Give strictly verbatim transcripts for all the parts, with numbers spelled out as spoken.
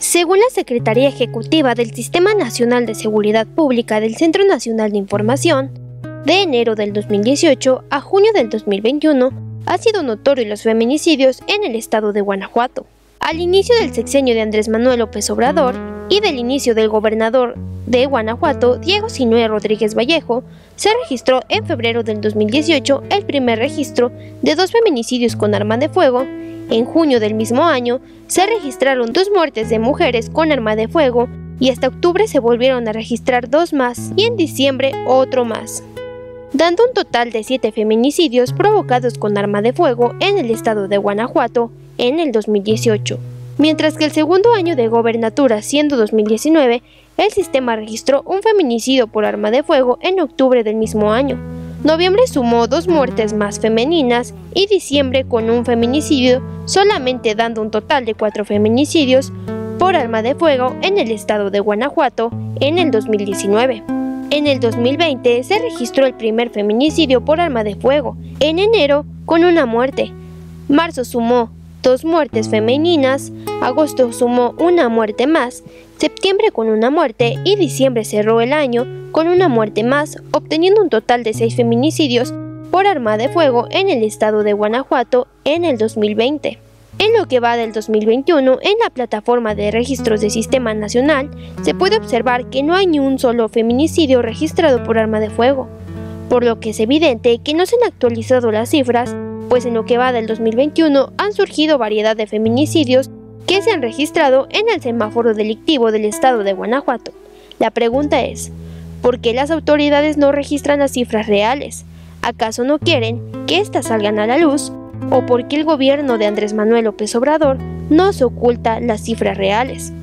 Según la Secretaría Ejecutiva del Sistema Nacional de Seguridad Pública del Centro Nacional de Información, de enero del dos mil dieciocho a junio del dos mil veintiuno, ha sido notorio los feminicidios en el estado de Guanajuato. Al inicio del sexenio de Andrés Manuel López Obrador y del inicio del gobernador de Guanajuato, Diego Sinue Rodríguez Vallejo, se registró en febrero del dos mil dieciocho el primer registro de dos feminicidios con arma de fuego. En junio del mismo año se registraron dos muertes de mujeres con arma de fuego y hasta octubre se volvieron a registrar dos más y en diciembre otro más, dando un total de siete feminicidios provocados con arma de fuego en el estado de Guanajuato en el dos mil dieciocho. Mientras que el segundo año de gobernatura, siendo dos mil diecinueve, el sistema registró un feminicidio por arma de fuego en octubre del mismo año. Noviembre sumó dos muertes más femeninas y diciembre con un feminicidio, solamente dando un total de cuatro feminicidios por arma de fuego en el estado de Guanajuato en el dos mil diecinueve. En el dos mil veinte se registró el primer feminicidio por arma de fuego, en enero con una muerte. Marzo sumó dos muertes femeninas, agosto sumó una muerte más, septiembre con una muerte y diciembre cerró el año con una muerte más, obteniendo un total de seis feminicidios por arma de fuego en el estado de Guanajuato en el dos mil veinte. En lo que va del dos mil veintiuno, en la plataforma de registros del Sistema Nacional, se puede observar que no hay ni un solo feminicidio registrado por arma de fuego, por lo que es evidente que no se han actualizado las cifras, pues en lo que va del dos mil veintiuno han surgido variedad de feminicidios que se han registrado en el semáforo delictivo del estado de Guanajuato. La pregunta es, ¿por qué las autoridades no registran las cifras reales? ¿Acaso no quieren que éstas salgan a la luz? ¿O por qué el gobierno de Andrés Manuel López Obrador nos oculta las cifras reales?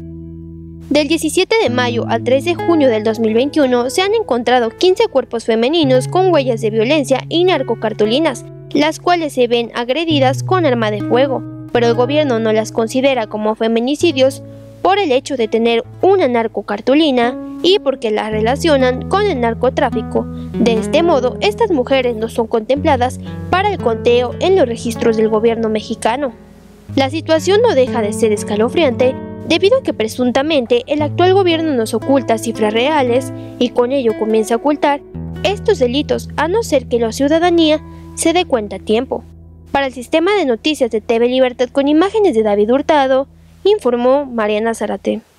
Del diecisiete de mayo al tres de junio del dos mil veintiuno se han encontrado quince cuerpos femeninos con huellas de violencia y narcocartulinas, las cuales se ven agredidas con arma de fuego, pero el gobierno no las considera como feminicidios por el hecho de tener una narcocartulina y porque las relacionan con el narcotráfico. De este modo, estas mujeres no son contempladas para el conteo en los registros del gobierno mexicano. La situación no deja de ser escalofriante debido a que presuntamente el actual gobierno nos oculta cifras reales y con ello comienza a ocultar estos delitos, a no ser que la ciudadanía se dé cuenta a tiempo. Para el sistema de noticias de T V Libertad con imágenes de David Hurtado, informó Mariana Zárate.